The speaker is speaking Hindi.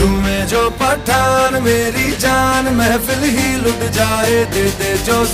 झूमे जो पठान मेरी जान महफिल ही लुट जाए दे दे जो